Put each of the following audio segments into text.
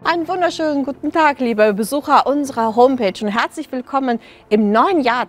Einen wunderschönen guten Tag, liebe Besucher unserer Homepage und herzlich willkommen im neuen Jahr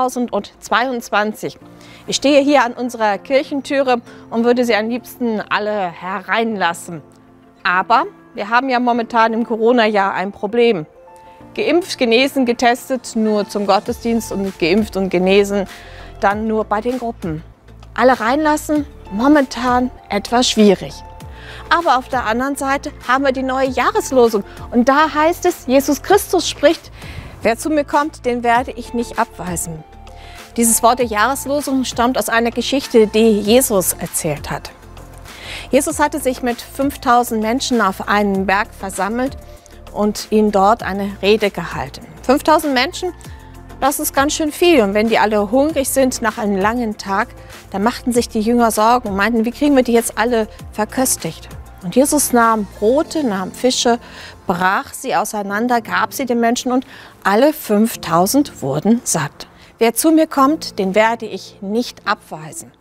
2022. Ich stehe hier an unserer Kirchentüre und würde Sie am liebsten alle hereinlassen. Aber wir haben ja momentan im Corona-Jahr ein Problem. Geimpft, genesen, getestet nur zum Gottesdienst und geimpft und genesen dann nur bei den Gruppen. Alle reinlassen, momentan etwas schwierig. Aber auf der anderen Seite haben wir die neue Jahreslosung. Und da heißt es, Jesus Christus spricht, wer zu mir kommt, den werde ich nicht abweisen. Dieses Wort der Jahreslosung stammt aus einer Geschichte, die Jesus erzählt hat. Jesus hatte sich mit 5000 Menschen auf einen Berg versammelt und ihnen dort eine Rede gehalten. 5000 Menschen, das ist ganz schön viel. Und wenn die alle hungrig sind nach einem langen Tag, dann machten sich die Jünger Sorgen und meinten, wie kriegen wir die jetzt alle verköstigt? Und Jesus nahm Brote, nahm Fische, brach sie auseinander, gab sie den Menschen und alle 5000 wurden satt. Wer zu mir kommt, den werde ich nicht abweisen.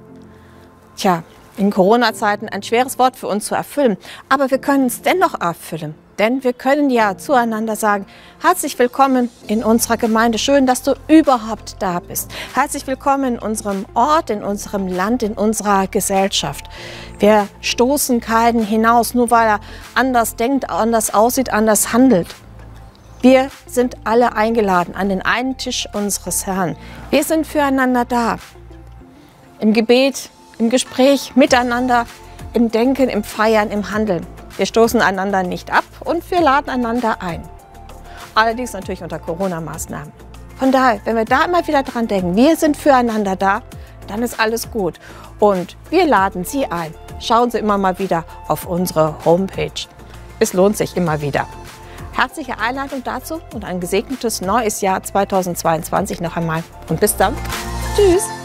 Tja, in Corona-Zeiten ein schweres Wort für uns zu erfüllen, aber wir können es dennoch erfüllen. Denn wir können ja zueinander sagen, herzlich willkommen in unserer Gemeinde. Schön, dass du überhaupt da bist. Herzlich willkommen in unserem Ort, in unserem Land, in unserer Gesellschaft. Wir stoßen keinen hinaus, nur weil er anders denkt, anders aussieht, anders handelt. Wir sind alle eingeladen an den einen Tisch unseres Herrn. Wir sind füreinander da. Im Gebet, im Gespräch, miteinander, im Denken, im Feiern, im Handeln. Wir stoßen einander nicht ab und wir laden einander ein. Allerdings natürlich unter Corona-Maßnahmen. Von daher, wenn wir da immer wieder dran denken, wir sind füreinander da, dann ist alles gut. Und wir laden Sie ein. Schauen Sie immer mal wieder auf unsere Homepage. Es lohnt sich immer wieder. Herzliche Einladung dazu und ein gesegnetes neues Jahr 2022 noch einmal. Und bis dann. Tschüss.